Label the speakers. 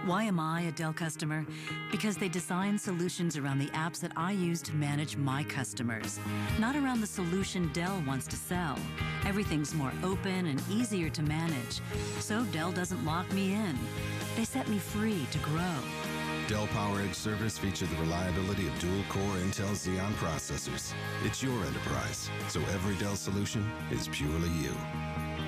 Speaker 1: Why am I a Dell customer? Because they design solutions around the apps that I use to manage my customers, not around the solution Dell wants to sell. Everything's more open and easier to manage, so Dell doesn't lock me in. They set me free to grow.
Speaker 2: Dell PowerEdge servers feature the reliability of dual-core Intel Xeon processors. It's your enterprise, so every Dell solution is purely you.